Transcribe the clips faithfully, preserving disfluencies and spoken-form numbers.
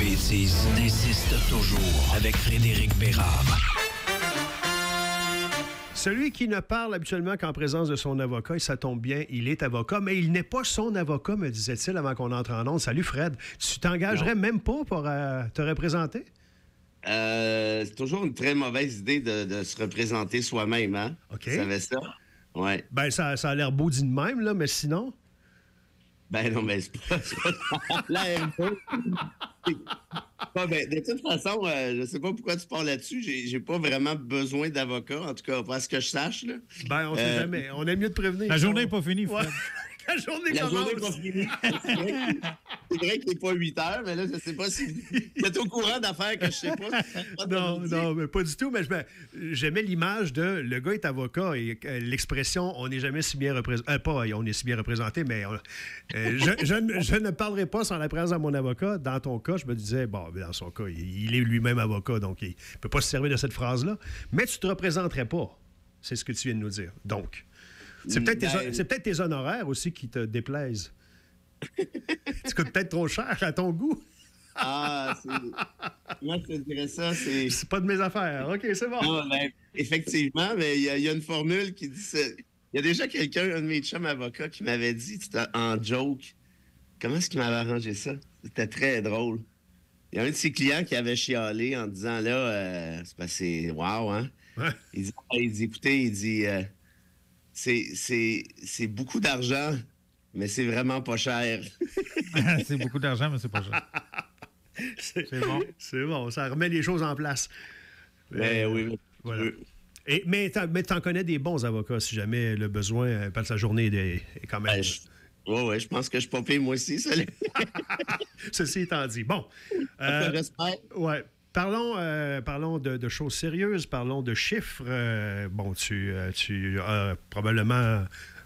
bêtises insiste toujours avec Frédéric Bérard. Celui qui ne parle habituellement qu'en présence de son avocat, et ça tombe bien, il est avocat, mais il n'est pas son avocat, me disait-il avant qu'on entre en onde. Salut Fred, tu t'engagerais non. même pas pour euh, te représenter? Euh, c'est toujours une très mauvaise idée de, de se représenter soi-même, hein? OK. Tu savais ça? Ouais. Ben, ça, ça a l'air beau dit de même, là, mais sinon... Ben non, mais c'est pas, c'est pas l'air beau. Bon, ben, de toute façon, euh, je sais pas pourquoi tu parles là-dessus. J'ai, j'ai pas vraiment besoin d'avocat, en tout cas, pas à ce que je sache. Là. Ben, on sait euh, jamais. On est mieux de prévenir. La journée n'est pas finie, Fred. Ouais. La journée La commence. journée n'est pas finie. C'est vrai qu'il n'est pas huit heures, mais là, je ne sais pas si vous êtes au courant d'affaires que je sais pas. pas non, non, mais pas du tout. Mais je, j'aimais l'image de le gars est avocat et euh, l'expression on n'est jamais si bien représenté. Euh, pas on est si bien représenté, mais euh, je, je, je ne parlerai pas sans la présence de mon avocat. Dans ton cas, je me disais, bon, dans son cas, il, il est lui-même avocat, donc il ne peut pas se servir de cette phrase-là. Mais tu ne te représenterais pas. C'est ce que tu viens de nous dire. Donc. C'est peut-être, tes, ben, c'est peut-être tes honoraires aussi qui te déplaisent. Tu coûtes peut-être trop cher à ton goût. Ah, c'est... Moi, je te dirais ça, c'est... C'est pas de mes affaires. OK, c'est bon. Non, ben, effectivement, mais il y, y a une formule qui dit ça. Il y a déjà quelqu'un, un de mes chums avocats, qui m'avait dit, en joke, comment est-ce qu'il m'avait arrangé ça? C'était très drôle. Il y a un de ses clients qui avait chialé en disant, là, euh, c'est passé, wow, hein? Ouais. Il, dit, il dit, écoutez, il dit... Euh, C'est, c'est, c'est beaucoup d'argent, mais c'est vraiment pas cher. C'est beaucoup d'argent, mais c'est pas cher. c'est, c'est bon. C'est bon, ça remet les choses en place. Mais, euh, oui, mais... Voilà. Et, mais, t'en, mais t'en connais des bons avocats, si jamais le besoin, parce que la journée est, est quand même... Ben, je... Oui, oui, je pense que je suis pas pire, moi aussi. Ça. Ceci étant dit. Bon. Euh, J'espère. Ouais. Parlons, euh, parlons de, de choses sérieuses, parlons de chiffres. Euh, bon, tu, euh, tu as probablement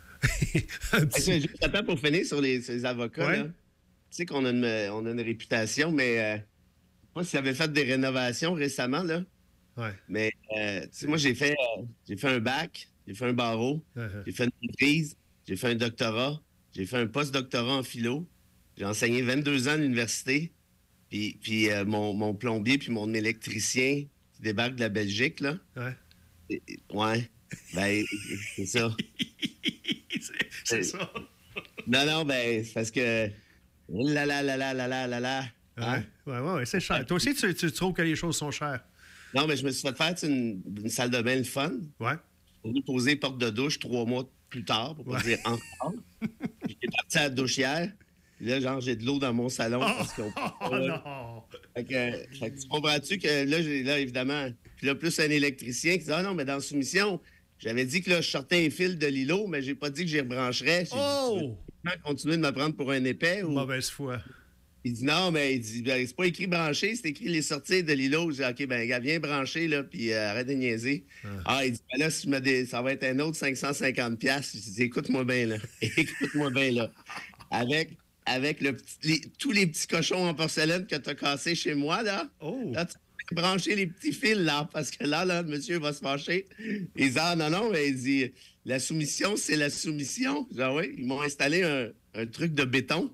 un petit... Juste attends pour finir sur les, sur les avocats. Ouais. Là. Tu sais qu'on a une, on a une réputation, mais euh, je sais pas s'ils avaient fait des rénovations récemment, là. Ouais. Mais euh, tu sais, moi, j'ai fait, euh, j'ai fait un bac, j'ai fait un barreau, uh-huh. j'ai fait une maîtrise, j'ai fait un doctorat, j'ai fait un post-doctorat en philo, j'ai enseigné vingt-deux ans à l'université. Puis, puis euh, mon, mon plombier puis mon électricien qui débarque de la Belgique, là. Ouais. Et, ouais. Ben, c'est ça. c'est, c'est ça. Non, non, ben, c'est parce que... La, la, la, la, la, la, la, la. Hein? Ouais, ouais, ouais, c'est cher. Toi aussi, tu, tu trouves que les choses sont chères? Non, mais je me suis fait faire une, une salle de bain le fun. Ouais. Pour nous poser porte de douche trois mois plus tard, pour pas ouais. dire encore. Puis j'étais parti à la douche hier. Puis là, genre, j'ai de l'eau dans mon salon. Oh, parce qu'on... oh non! Fait que, fait que tu comprends-tu que là, j'ai, là, évidemment, puis là, plus un électricien qui dit « Ah non, mais dans la soumission, j'avais dit que là, je sortais un fil de l'îlot, mais j'ai pas dit que j'y rebrancherais. » Oh! Tu veux continuer de me prendre pour un épais? Ou... Mauvaise foi. Il dit « Non, mais il dit, ben, c'est pas écrit brancher, c'est écrit les sorties de l'îlot. » Je dis « OK, ben, gars, viens brancher, là, puis euh, arrête de niaiser. Ah. » Ah, il dit ben, « Là, si je me dé... ça va être un autre cinq cent cinquante dollars. » Je dis « Écoute-moi bien, là. Écoute-moi bien, là. » Avec... avec le petit, les, tous les petits cochons en porcelaine que tu as cassés chez moi, là. Oh. Là, tu peux brancher les petits fils, là, parce que là, là, le monsieur va se fâcher. Il dit, ah non, non, mais il dit, la soumission, c'est la soumission. Je dis, ah oui, ils m'ont installé un, un truc de béton.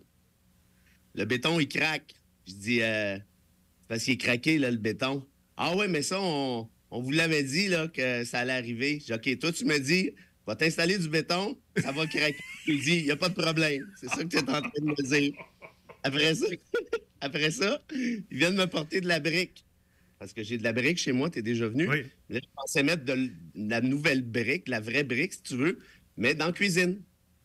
Le béton, il craque. Je dis, euh, c'est parce qu'il est craqué, là, le béton. Ah oui, mais ça, on, on vous l'avait dit, là, que ça allait arriver. Je dis, OK, toi, tu me dis, va t'installer du béton, ça va craquer. Il dit, il n'y a pas de problème. C'est ça que tu es en train de me dire. Après ça, après ça, ils viennent me porter de la brique. Parce que j'ai de la brique chez moi, tu es déjà venu. Oui. Là, je pensais mettre de la nouvelle brique, la vraie brique, si tu veux, mais dans la cuisine.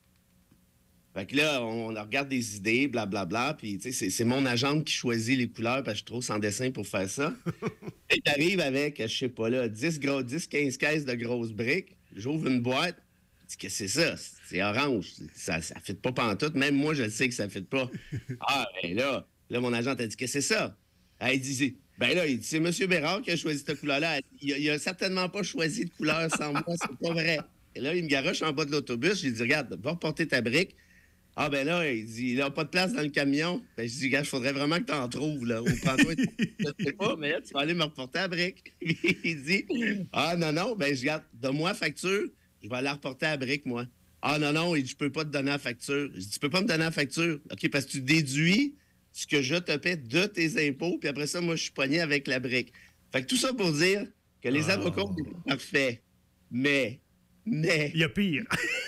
Fait que là, on, on regarde des idées, blablabla, puis tu sais, c'est, c'est mon agente qui choisit les couleurs parce que je suis trop sans dessin pour faire ça. Et t'arrives avec, je sais pas là, dix, gros, dix, quinze caisses de grosses briques, j'ouvre une boîte, je dis, qu'est-ce que c'est ça? C'est orange, ça, ça fit pas pantoute, même moi, je le sais que ça fit pas. Ah, ben là, là, mon agente a dit, qu'est-ce que c'est ça? Elle dit, ben là, il dit, c'est M. Bérard qui a choisi cette couleur-là. Il a, il a certainement pas choisi de couleur sans moi, c'est pas vrai. Et là, il me garoche en bas de l'autobus, j'ai dit, regarde, va reporter ta brique. Ah, ben là, il dit, il n'a pas de place dans le camion. Ben, je dis, gars, il faudrait vraiment que tu en trouves, là. Ou prends-toi, je sais pas, mais là, tu vas aller me reporter à brique. Il dit, ah, non, non, ben, je garde, donne-moi la facture, je vais aller la reporter à brique, moi. Ah, non, non, il dit, je peux pas te donner la facture. Je dis, tu peux pas me donner la facture. OK, parce que tu déduis ce que je te paie de tes impôts, puis après ça, moi, je suis pogné avec la brique. Fait que tout ça pour dire que les Oh. avocats sont pas parfaits. Mais, mais... Il y a pire.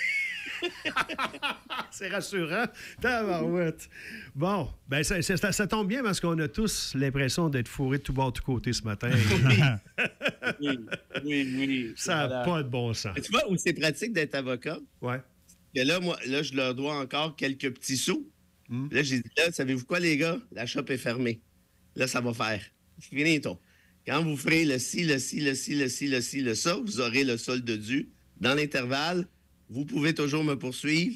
C'est rassurant. Tabarouette. Bon, ben ça, ça, ça tombe bien parce qu'on a tous l'impression d'être fourrés de tout bord, de tout côté ce matin. oui, oui, oui. Ça n'a Voilà. pas de bon sens. Tu vois où c'est pratique d'être avocat? Ouais. Que là, moi, là, je leur dois encore quelques petits sous. Mm. Là, j'ai dit, là, savez-vous quoi, les gars? La shop est fermée. Là, ça va faire. C'est fini, toi. Quand vous ferez le ci, le ci, le ci, le ci, le ci, le ça, vous aurez le solde dû. Dans l'intervalle, vous pouvez toujours me poursuivre.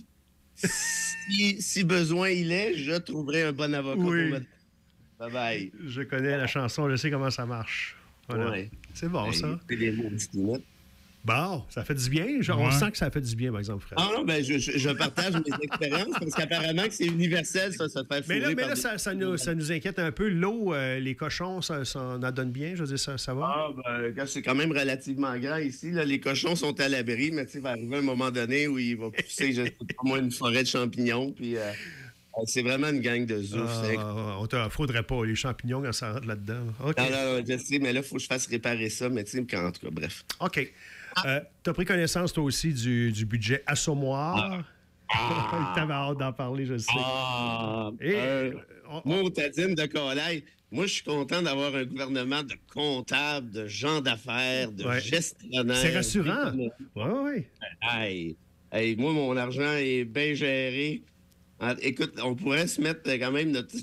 Si, si besoin il est, je trouverai un bon avocat Oui. pour me... Bye-bye. Je connais la chanson, je sais comment ça marche. Voilà. Ouais. C'est bon, ça. C'est des mots distincts. Bon, ça fait du bien. Genre, On Ouais. sent que ça fait du bien, par exemple, Fred. Ah non, ben je, je- je partage mes expériences parce qu'apparemment que c'est universel, ça, se faire Mais là, fourrer mais par là des- ça, ça nous, ça nous inquiète un peu. L'eau, euh, les cochons, ça, ça en donne bien. Je veux dire, ça, ça va? Ah, ben, quand c'est quand même relativement grand ici. Là, les cochons sont à l'abri, mais tu sais, il va arriver un moment donné où il va pousser, je sais pas moi, une forêt de champignons. Puis euh, euh, c'est vraiment une gang de zoufs. c'est- Ah, on ne faudrait pas les champignons quand ça rentre là-dedans. OK. Non, non, non, je sais, mais là, il faut que je fasse réparer ça. Mais tu sais, quand- en tout cas, bref. OK. Euh, tu as pris connaissance, toi aussi, du, du budget assommoir. Tu avais hâte d'en parler, je sais. Ah! Et, euh, on- moi, au Tadine de Colaï, moi, je suis content d'avoir un gouvernement de comptables, de gens d'affaires, de Ouais. gestionnaires. c'est rassurant. Oui, oui. Hey, hey, moi, mon argent est bien géré. Ah, écoute, on pourrait se mettre euh, quand même notre.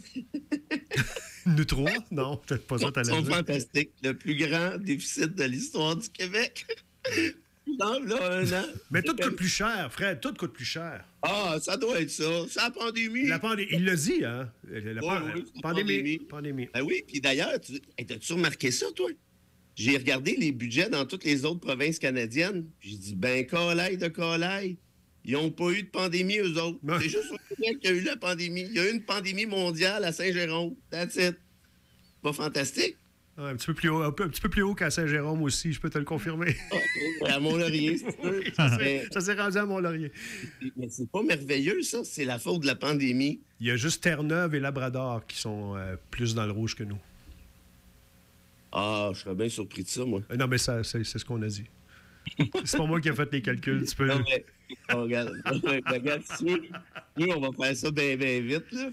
Nous trois? Non, peut-être pas ça, Ils t'allais sont dire. fantastiques. Le plus grand déficit de l'histoire du Québec. Dans là, un an. Mais tout coûte plus cher, Fred. Tout coûte plus cher. Ah, ça doit être ça. C'est la pandémie. La pandémie, il l'a dit, hein? La, la- Ouais, la- oui, c'est la pandémie. pandémie. Pandémie. Ben oui, puis d'ailleurs, tu hey, t'as-tu remarqué ça, toi? J'ai regardé les budgets dans toutes les autres provinces canadiennes. J'ai dit, ben, colaille de colaille. Ils n'ont pas eu de pandémie, eux autres. Ouais. C'est juste au Québec qu'il y a eu la pandémie. Il y a eu une pandémie mondiale à Saint-Jérôme. That's it. Pas fantastique? Ouais, un, petit peu plus haut, un, peu- un petit peu plus haut qu'à Saint-Jérôme aussi, je peux te le confirmer. À Mont-Laurier, si tu veux. Mais, Ça s'est rendu à Mont-Laurier. mais c'est pas merveilleux, ça. C'est la faute de la pandémie. Il y a juste Terre-Neuve et Labrador qui sont euh, plus dans le rouge que nous. Ah, je serais bien surpris de ça, moi. Euh, non, mais ça, c'est c'est ce qu'on a dit. C'est pas moi qui ai fait les calculs. Tu peux... Non, mais, oh, regarde, regarde, si nous, nous, on va faire ça bien, bien vite, là.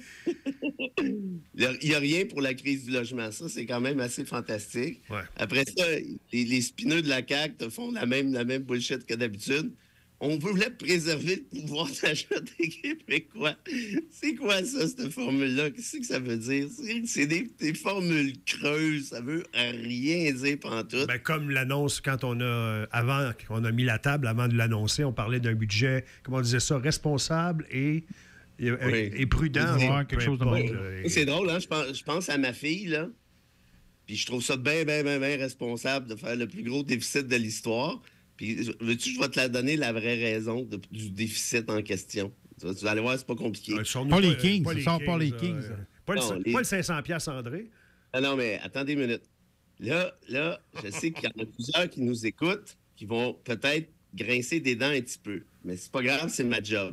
Il n'y a, rien pour la crise du logement. Ça, c'est quand même assez fantastique. Ouais. Après ça, les, les spineux de la C A Q te font la même, la même bullshit que d'habitude. On voulait préserver le pouvoir d'achat des Québécois. C'est quoi ça, cette formule-là? Qu'est-ce que ça veut dire? C'est- C'est des, des formules creuses. Ça veut rien dire pantoute. Ben, comme l'annonce, quand on a, euh, avant qu'on a mis la table, avant de l'annoncer, on parlait d'un budget, comment on disait ça, responsable et, et, Oui. et prudent. Ouais, Peu quelque chose de importe, même. là. Oui, c'est drôle, hein? Je pense, je pense à ma fille, là. Puis je trouve ça bien, bien, bien, bien responsable de faire le plus gros déficit de l'histoire. Puis, veux-tu, je vais te la donner la vraie raison de- du déficit en question. Tu vas, tu vas aller voir, c'est pas compliqué. Euh, sont-nous Pas les Kings, pas ça sort pas les euh, Kings. Pas le, Non, les- pas le cinq cents piastres André. Ah non, mais attendez une minute. Là, là, je sais qu'il y en a plusieurs qui nous écoutent, qui vont peut-être grincer des dents un petit peu. Mais c'est pas grave, c'est ma job.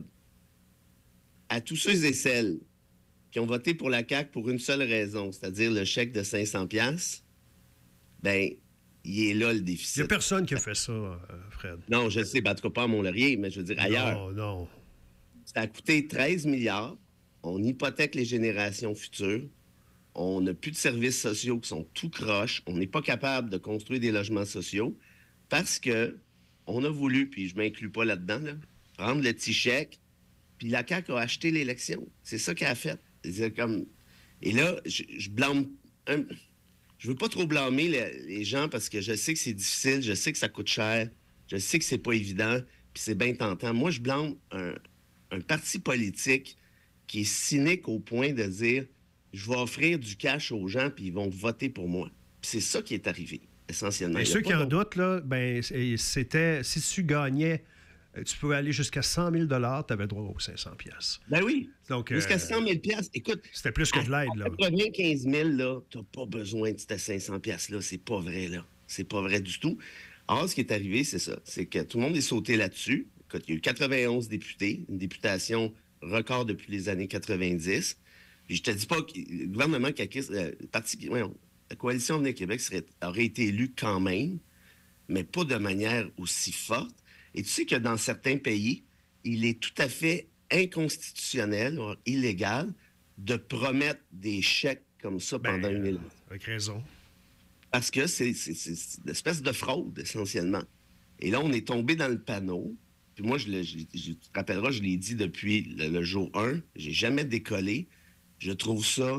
À tous ceux et celles qui ont voté pour la C A Q pour une seule raison, c'est-à-dire le chèque de cinq cents piastres, ben, il est là le Il n'y déficit. a personne qui a fait ça, euh, Fred. Non, je le sais, ben, en tout cas pas à Mont-Laurier, mais je veux dire Non, ailleurs. non. Ça a coûté treize milliards. On hypothèque les générations futures. On n'a plus de services sociaux qui sont tout croches. On n'est pas capable de construire des logements sociaux parce que on a voulu, puis je ne m'inclus pas là-dedans, là, prendre le petit chèque, puis la C A Q a acheté l'élection. C'est ça qu'elle a fait. C'est comme... Et là, je, je blâme... un- Je veux pas trop blâmer les, les gens parce que je sais que c'est difficile, je sais que ça coûte cher, je sais que c'est pas évident, puis c'est bien tentant. Moi, je blâme un, un parti politique qui est cynique au point de dire je vais offrir du cash aux gens puis ils vont voter pour moi. Puis c'est ça qui est arrivé, essentiellement. Et Il y a ceux pas qui en d'autre- doutent, là, ben, c'est- c'était, si tu gagnais, euh, tu pouvais aller jusqu'à cent mille dollars, tu avais droit aux cinq cents piastres. Ben oui, Donc, jusqu'à euh, cent mille piastres. Écoute, c'était plus que de l'aide, là. à quatre-vingt-quinze mille, là, t'as pas besoin de ces cinq cents piastres-là. C'est pas vrai, là. C'est pas vrai du tout. Or, ce qui est arrivé, c'est ça. C'est que tout le monde est sauté là-dessus. Écoute, il y a eu quatre-vingt-onze députés, une députation record depuis les années quatre-vingt-dix. Puis je te dis pas que le gouvernement caquiste, euh, le parti, voyons, la coalition Avenir Québec serait, aurait été élue quand même, mais pas de manière aussi forte. Et tu sais que dans certains pays, il est tout à fait inconstitutionnel, ou illégal, de promettre des chèques comme ça Ben, pendant une euh, élection. avec raison. Parce que c'est, c'est, c'est, c'est une espèce de fraude, essentiellement. Et là, on est tombé dans le panneau. Puis moi, je, le, je, je- tu te rappelleras, je l'ai dit depuis le, le jour un, j'ai jamais décollé. Je trouve ça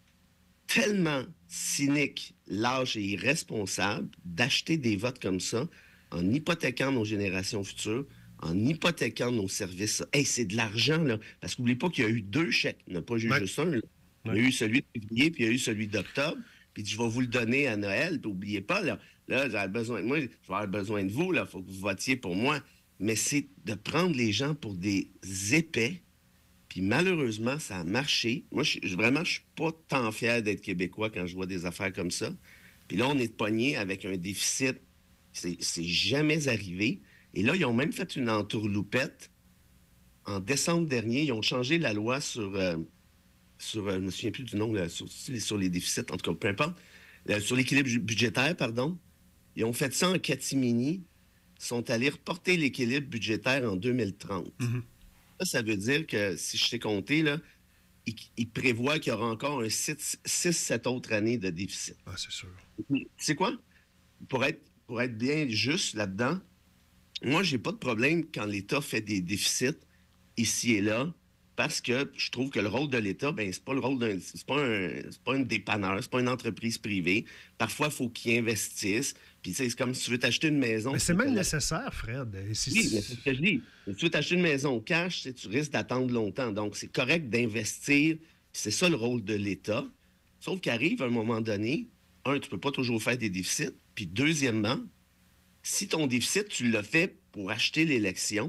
tellement cynique, lâche et irresponsable d'acheter des votes comme ça en hypothéquant nos générations futures, en hypothéquant nos services. Hey, c'est de l'argent, là. Parce qu'oubliez pas qu'il y a eu deux chèques. Il n'y en a pas eu Ouais. juste un, là. Il y a Ouais. eu celui de février, puis il y a eu celui d'octobre. Puis je vais vous le donner à Noël. Puis n'oubliez pas, là, là j'aurais besoin de moi, je vais avoir besoin de vous, là. Il faut que vous votiez pour moi. Mais c'est de prendre les gens pour des épais. Puis malheureusement, ça a marché. Moi, je, je- vraiment, je suis pas tant fier d'être Québécois quand je vois des affaires comme ça. Puis là, on est pogné avec un déficit. C'est c'est jamais arrivé. Et là, ils ont même fait une entourloupette. En décembre dernier, ils ont changé la loi sur... euh, sur euh, je ne me souviens plus du nom, là, sur, sur les déficits, en tout cas, peu importe. Euh, sur l'équilibre ju- budgétaire, pardon. Ils ont fait ça en catimini. Ils sont allés reporter l'équilibre budgétaire en deux mille trente. Mhm. Ça, ça veut dire que, si je sais compter, là, ils, ils prévoient qu'il y aura encore un six sept autres années de déficit. Ah, c'est sûr. Tu sais quoi? Pour être, pour être bien juste là-dedans, moi, j'ai pas de problème quand l'État fait des déficits ici et là, parce que je trouve que le rôle de l'État, ben c'est pas le rôle d'un. C'est pas un, c'est pas un dépanneur, c'est pas une entreprise privée. Parfois, il faut qu'ils investissent. Puis, tu sais, c'est comme si tu veux t'acheter une maison. Mais c'est puis même que la- nécessaire, Fred. Et si- Oui, mais c'est ce que je dis. Si tu veux t'acheter une maison cash, tu sais, tu risques d'attendre longtemps. Donc, c'est correct d'investir. C'est ça le rôle de l'État. Sauf qu'arrive à un moment donné, un, tu peux pas toujours faire des déficits. Puis, deuxièmement, si ton déficit, tu l'as fait pour acheter l'élection,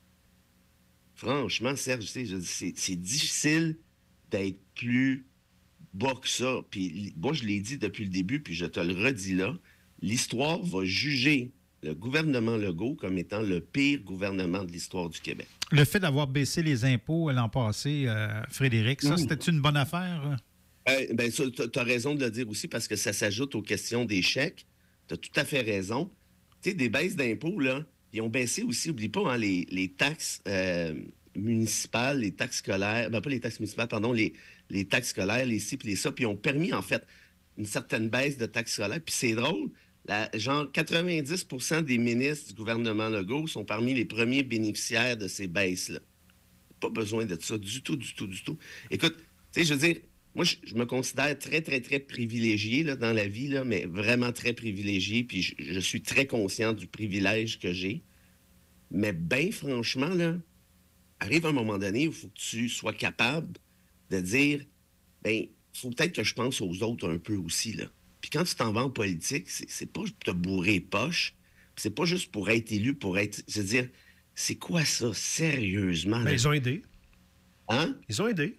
franchement, Serge, tu sais, je dis, c'est, c'est difficile d'être plus bas que ça. Puis, li- moi, je l'ai dit depuis le début, puis je te le redis là, l'histoire va juger le gouvernement Legault comme étant le pire gouvernement de l'histoire du Québec. Le fait d'avoir baissé les impôts l'an passé, euh, Frédéric, ça, Mm. c'était une bonne affaire? Euh, ben, ça, tu as raison de le dire aussi parce que ça s'ajoute aux questions des chèques. Tu as tout à fait raison. Tu sais, des baisses d'impôts, là, ils ont baissé aussi, oublie pas, hein, les, les taxes euh, municipales, les taxes scolaires, ben pas les taxes municipales, pardon, les, les taxes scolaires, les ci, puis les ça, puis ils ont permis, en fait, une certaine baisse de taxes scolaires. Puis c'est drôle, la- genre quatre-vingt-dix pour cent des ministres du gouvernement Legault sont parmi les premiers bénéficiaires de ces baisses-là. Pas besoin de ça du tout, du tout, du tout. Écoute, tu sais, je veux dire, moi, je, je me considère très, très, très privilégié là, dans la vie, là, mais vraiment très privilégié, puis je, je suis très conscient du privilège que j'ai. Mais bien franchement, là, arrive un moment donné où il faut que tu sois capable de dire, ben, il faut peut-être que je pense aux autres un peu aussi, là. Puis quand tu t'en vas en politique, c'est, c'est pas te bourrer les poches, puis c'est pas juste pour être élu, pour être... Je veux dire, c'est quoi ça, sérieusement? Ben, là? ils ont aidé. Hein? Ils ont aidé.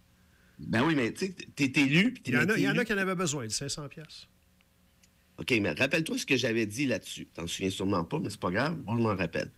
Ben oui, mais tu sais, t'es élu, puis t'es Il y en a, il y en élu. a qui en avaient besoin, de cinq cents piastres. OK, mais rappelle-toi ce que j'avais dit là-dessus. T'en souviens sûrement pas, mais c'est pas grave, moi je m'en rappelle.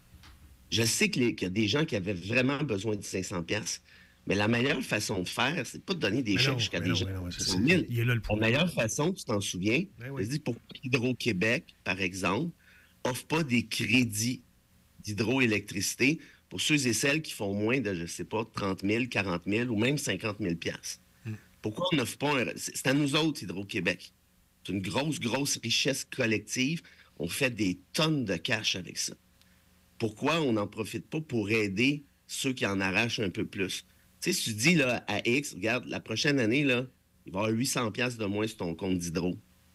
Je sais que les- qu'il y a des gens qui avaient vraiment besoin de cinq cents piastres, mais la meilleure façon de faire, c'est pas de donner des Mais chèques non, jusqu'à mais des non, gens mais non, qui c'est- sont c'est- mille. il est là le La point. meilleure façon, tu t'en souviens, Ben oui. je dis pour Hydro-Québec, par exemple, offre pas des crédits d'hydroélectricité pour ceux et celles qui font moins de, je sais pas, trente mille, quarante mille ou même cinquante mille piastres. Hmm. Pourquoi on n'offre pas un... C'est c'est à nous autres, Hydro-Québec. C'est une grosse, grosse richesse collective. On fait des tonnes de cash avec ça. Pourquoi on n'en profite pas pour aider ceux qui en arrachent un peu plus? Tu sais, si tu dis là, à X, regarde, la prochaine année, là, il va y avoir huit cents piastres de moins sur ton compte d'hydro.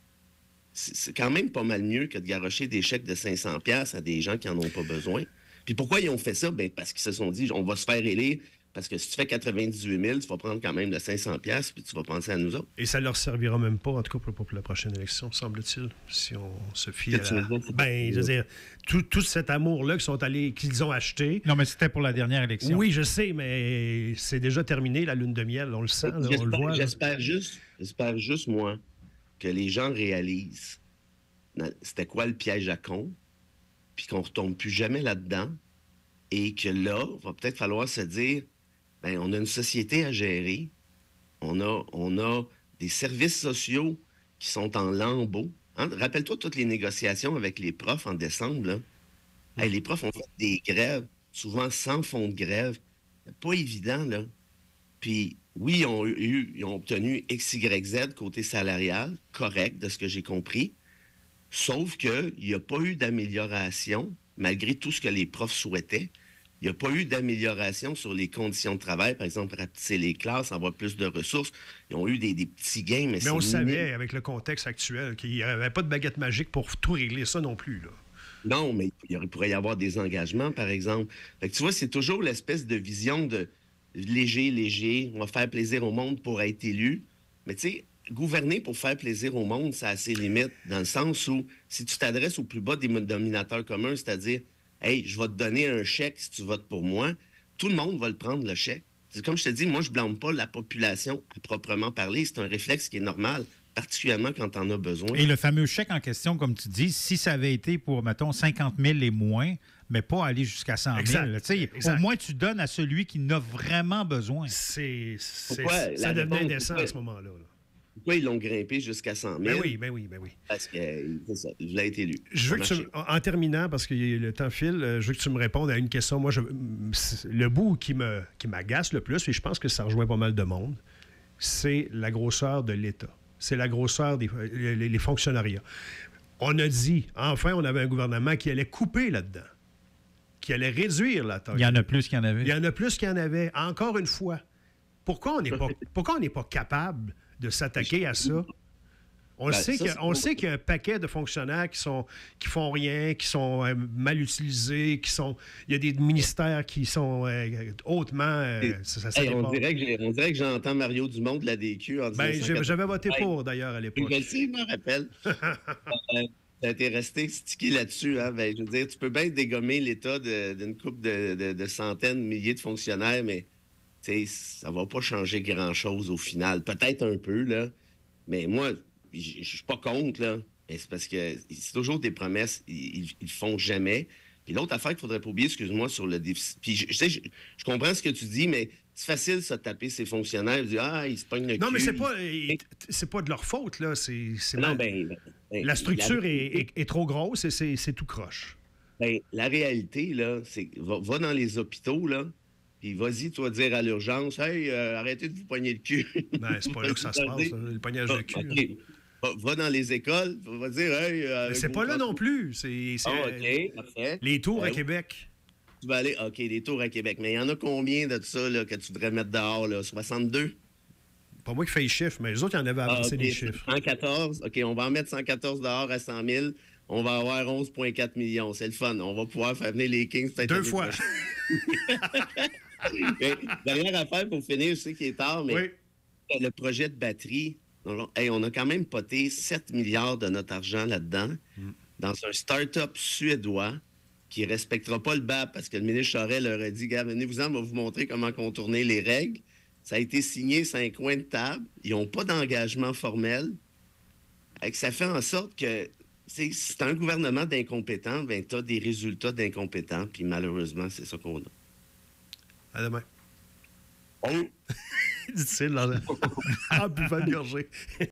C'est c'est quand même pas mal mieux que de garrocher des chèques de cinq cents piastres à des gens qui n'en ont pas besoin. Puis pourquoi ils ont fait ça? Ben parce qu'ils se sont dit, on va se faire élire, parce que si tu fais quatre-vingt-dix-huit mille, tu vas prendre quand même le cinq cents piastres, puis tu vas penser à nous autres. Et ça leur servira même pas, en tout cas pour, pour la prochaine élection, semble-t-il, si on se fie à Qu'est-ce que la... tu veux dire? Ben, je veux dire, tout, tout cet amour-là qu'ils sont allés, qu'ils ont acheté. Non, mais c'était pour la dernière élection. Oui, je sais, mais c'est déjà terminé, la lune de miel, on le sent, là, on le J'espère- voit. là. J'espère juste, j'espère juste, moi, que les gens réalisent na- c'était quoi le piège à con, puis qu'on ne retombe plus jamais là-dedans, et que là, il va peut-être falloir se dire, ben, on a une société à gérer, On a, on a des services sociaux qui sont en lambeaux. Hein? Rappelle-toi toutes les négociations avec les profs en décembre. Là. Hey, les profs ont fait des grèves, souvent sans fond de grève. C'est pas évident, là. Puis, oui, ils ont, eu, ils ont obtenu X Y Z côté salarial, correct, de ce que j'ai compris. Sauf qu'il n'y a pas eu d'amélioration, malgré tout ce que les profs souhaitaient. Il n'y a pas eu d'amélioration sur les conditions de travail, par exemple, rapetisser les classes, avoir plus de ressources. Ils ont eu des, des petits gains, mais, mais on le minime. savait, avec le contexte actuel, qu'il n'y avait pas de baguette magique pour tout régler ça non plus, là. Non, mais il pourrait y avoir des engagements, par exemple. Fait que tu vois, c'est toujours l'espèce de vision de léger, léger, on va faire plaisir au monde pour être élu. Mais tu sais, gouverner pour faire plaisir au monde, ça a ses limites, dans le sens où si tu t'adresses au plus bas des dominateurs communs, c'est-à-dire, hey, je vais te donner un chèque si tu votes pour moi, tout le monde va le prendre, le chèque. C'est comme je te dis, moi, je blâme pas la population à proprement parler. C'est un réflexe qui est normal, particulièrement quand tu en as besoin. Et le fameux chèque en question, comme tu dis, si ça avait été pour, mettons, cinquante mille et moins, mais pas aller jusqu'à cent mille. Là, au moins, tu donnes à celui qui en a vraiment besoin. C'est, c'est, Pourquoi? ça La devenait réponse, indécent pourquoi? à ce moment-là. Là. Pourquoi ils l'ont grimpé jusqu'à cent mille? Ben oui, ben oui, ben oui. Parce que c'est ça, je l'ai été élu. Je veux que tu, en terminant, parce que le temps file, je veux que tu me répondes à une question. Moi, je, le bout qui, me, qui m'agace le plus, et je pense que ça rejoint pas mal de monde, c'est la grosseur de l'État. C'est la grosseur des les, les fonctionnariats. On a dit, enfin, on avait un gouvernement qui allait couper là-dedans, qui allait réduire la taille. Il y en a plus qu'il y en avait. Il y en a plus qu'il y en avait. Encore une fois, pourquoi on n'est pas, pourquoi on n'est pas capable de s'attaquer à ça? On, ben, sait, ça, on sait qu'il y a un paquet de fonctionnaires qui sont qui font rien, qui sont euh, mal utilisés, qui sont. Il y a des ministères qui sont euh, hautement. Euh, ça, ça hey, on, dirait que on dirait que j'entends Mario Dumont de la D Q en disant. Ben, ça, j'avais voté pour, d'ailleurs, à l'époque. Je le sais, je me rappelle. Tu été resté stické là-dessus. Hein? Ben, je veux dire, tu peux bien dégommer l'État d'une couple de, de, de centaines, milliers de fonctionnaires, mais ça ne va pas changer grand-chose au final. Peut-être un peu, là. Mais moi, je ne suis pas contre, là. Mais c'est parce que c'est toujours des promesses, ils ne font jamais. Puis l'autre affaire qu'il ne faudrait pas oublier, excuse-moi, sur le déficit. Puis je, je sais, je, je comprends ce que tu dis, mais c'est facile, ça, de taper ces fonctionnaires. De dire, ah, ils se pognent le Non, cul. mais c'est pas, c'est pas de leur faute, là. C'est, c'est non, mal... ben, ben, ben, la structure la... est, est, est trop grosse et c'est, c'est tout croche. Ben, la réalité, là, c'est va, va dans les hôpitaux, là, puis vas-y, toi, dire à l'urgence, hey, euh, arrêtez de vous pogner le cul. Ben, c'est pas là que ça se passe, hein, le pognage de cul. Okay. Va, va dans les écoles, va dire, hey. Euh, mais c'est pas là non plus. C'est, c'est oh, OK, parfait. Les tours ouais. à Québec. Tu vas aller, OK, les tours à Québec. Mais il y en a combien de ça là, que tu voudrais mettre dehors, là? soixante-deux? Pas moi qui fais les chiffres, mais les autres, ils en avaient avancé ah, okay. des chiffres. cent quatorze, OK, on va en mettre cent quatorze dehors à cent mille. On va avoir onze virgule quatre millions. C'est le fun. On va pouvoir faire venir les Kings. Deux fois. Dernière affaire pour finir, je sais qu'il est tard, mais oui. Le projet de batterie, hey, on a quand même poté sept milliards de notre argent là-dedans, mm. dans un start-up suédois qui ne respectera pas le B A P parce que le ministre Charest leur a dit, gars, venez-vous-en, on va vous montrer comment contourner les règles. Ça a été signé sur un coin de table. Ils n'ont pas d'engagement formel. Ça fait en sorte que c'est, c'est un gouvernement d'incompétents, ben, tu as des résultats d'incompétents, puis malheureusement, c'est ça qu'on a. À demain. Oh. Dit-il, là. En buvant une gorgée.